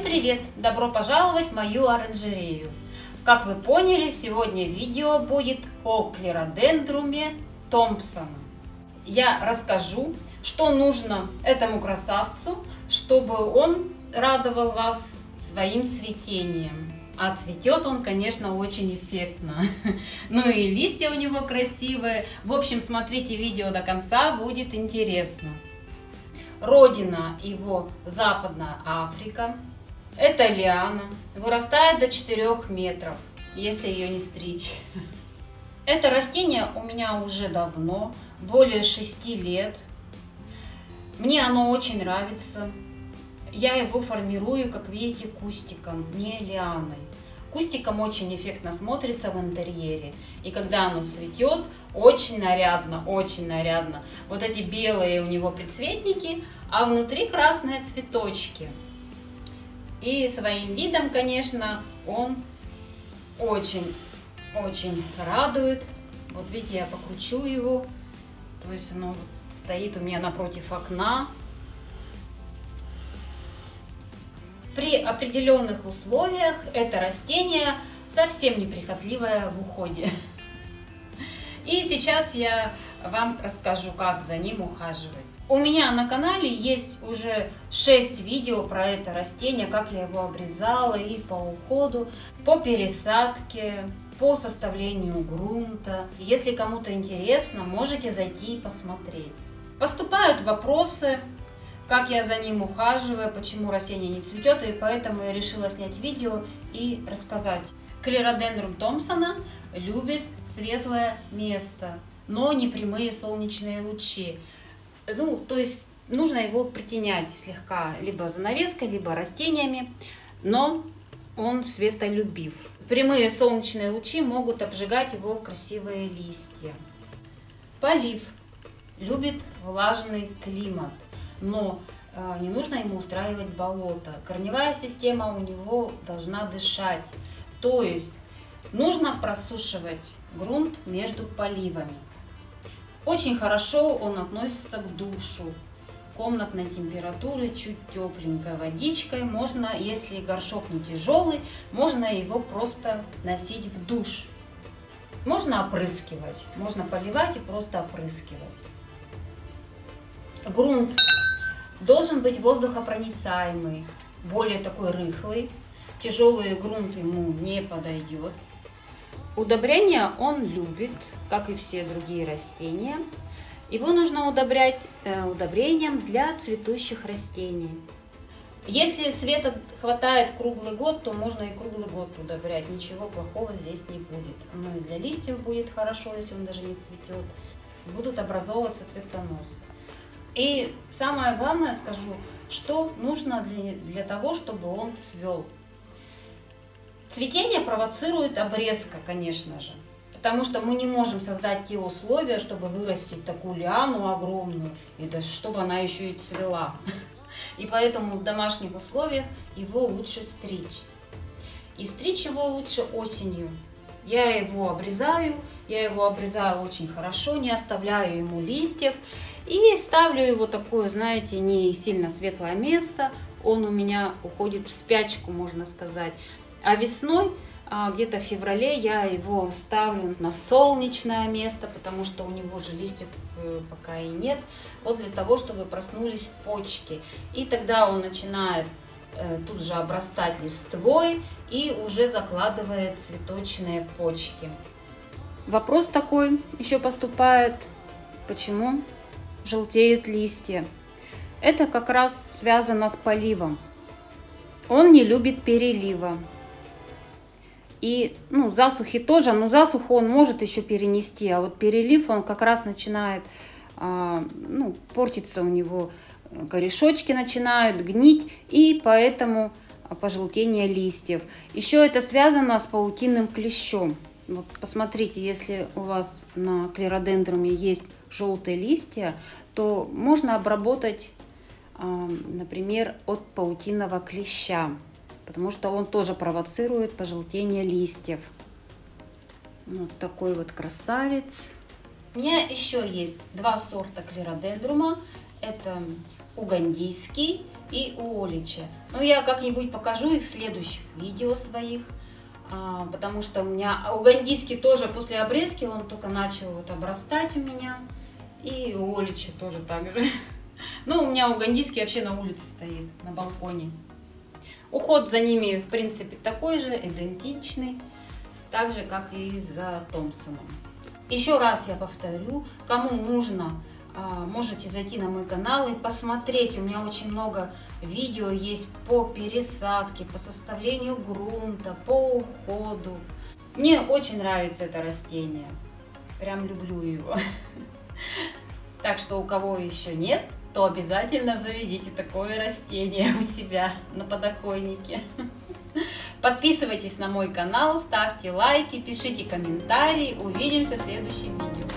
привет! Добро пожаловать в мою оранжерею! Как вы поняли, сегодня видео будет о клеродендруме Томпсона. Я расскажу, что нужно этому красавцу, чтобы он радовал вас своим цветением. А цветет он, конечно, очень эффектно. Ну и листья у него красивые. В общем, смотрите видео до конца, будет интересно. Родина его Западная Африка. Это лиана. Вырастает до 4 метров, если ее не стричь. Это растение у меня уже давно, более 6 лет. Мне оно очень нравится. Я его формирую, как видите, кустиком, не лианой. Кустиком очень эффектно смотрится в интерьере. И когда оно цветет, очень нарядно, очень нарядно. Вот эти белые у него предцветники, а внутри красные цветочки. И своим видом, конечно, он очень радует. Вот видите, я покручу его. То есть оно стоит у меня напротив окна. При определенных условиях это растение совсем неприхотливое в уходе. И сейчас я вам расскажу, как за ним ухаживать. У меня на канале есть уже 6 видео про это растение, как я его обрезала и по уходу, по пересадке, по составлению грунта. Если кому-то интересно, можете зайти и посмотреть. Поступают вопросы, как я за ним ухаживаю, почему растение не цветет, и поэтому я решила снять видео и рассказать. Клеродендрум Томпсона любит светлое место, но не прямые солнечные лучи. То есть нужно его притенять слегка, либо занавеской, либо растениями, но он светолюбив. Прямые солнечные лучи могут обжигать его красивые листья. Полив. Любит влажный климат. Но не нужно ему устраивать болото. Корневая система у него должна дышать. То есть нужно просушивать грунт между поливами. Очень хорошо он относится к душу. Комнатной температуры, чуть тепленькой водичкой. Можно, если горшок не тяжелый, можно его просто носить в душ. Можно опрыскивать. Можно поливать и просто опрыскивать. Грунт должен быть воздухопроницаемый, более такой рыхлый. Тяжелый грунт ему не подойдет. Удобрения он любит, как и все другие растения. Его нужно удобрять удобрением для цветущих растений. Если света хватает круглый год, то можно и круглый год удобрять. Ничего плохого здесь не будет. Ну и для листьев будет хорошо, если он даже не цветет. Будут образовываться цветоносы. И самое главное скажу, что нужно для того, чтобы он цвел. Цветение провоцирует обрезка, конечно же, потому что мы не можем создать те условия, чтобы вырастить такую лиану огромную, и даже чтобы она еще и цвела. И поэтому в домашних условиях его лучше стричь. И стричь его лучше осенью. Я его обрезаю очень хорошо, не оставляю ему листьев. И ставлю его такое, знаете, не сильно светлое место. Он у меня уходит в спячку, можно сказать. А весной, где-то в феврале, я его ставлю на солнечное место, потому что у него же листьев пока и нет. Вот для того, чтобы проснулись почки. И тогда он начинает тут же обрастать листвой и уже закладывает цветочные почки. Вопрос такой еще поступает, почему желтеют листья. Это как раз связано с поливом. Он не любит перелива. И засухи тоже, но засуху он может еще перенести, а вот перелив он как раз начинает портиться у него, корешочки начинают гнить, и поэтому пожелтение листьев. Еще это связано с паутинным клещом. Вот посмотрите, если у вас на клеродендруме есть желтые листья, то можно обработать, например, от паутинного клеща, потому что он тоже провоцирует пожелтение листьев. Вот такой вот красавец. У меня еще есть 2 сорта клеродендрума. Это угандийский и у Олича. Но я как-нибудь покажу их в следующих видео своих, потому что у меня угандийский тоже после обрезки, он только начал вот обрастать у меня. И у Олича тоже так же. Ну, у меня угандийский вообще на улице стоит, на балконе. Уход за ними, в принципе, такой же, идентичный, так же, как и за Томпсоном. Еще раз я повторю, кому нужно, можете зайти на мой канал и посмотреть. У меня очень много видео есть по пересадке, по составлению грунта, по уходу. Мне очень нравится это растение. Прям люблю его. Так что у кого еще нет, то обязательно заведите такое растение у себя на подоконнике. Подписывайтесь на мой канал, ставьте лайки, пишите комментарии. Увидимся в следующем видео.